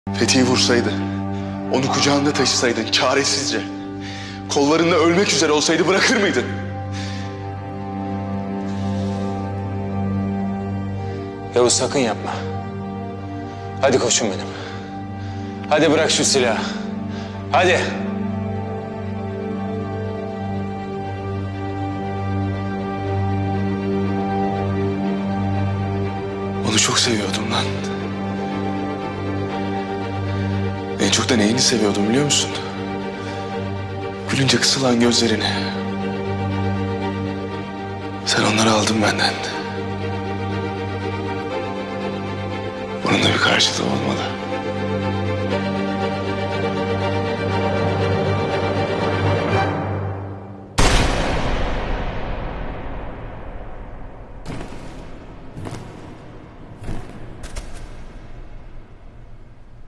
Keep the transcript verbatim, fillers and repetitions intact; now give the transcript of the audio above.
Fethi'yi vursaydı, onu kucağında taşısaydın çaresizce, kollarında ölmek üzere olsaydı bırakır mıydın? Yavuz sakın yapma. Hadi koçum benim. Hadi bırak şu silahı. Hadi. Onu çok seviyordum lan. En çok da neyini seviyordum biliyor musun? Gülünce kısılan gözlerini. Sen onları aldın benden. Bunun da bir karşılığı olmalı.